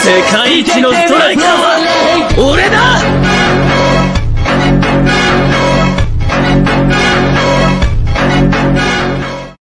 世界一のストライカーは俺だ。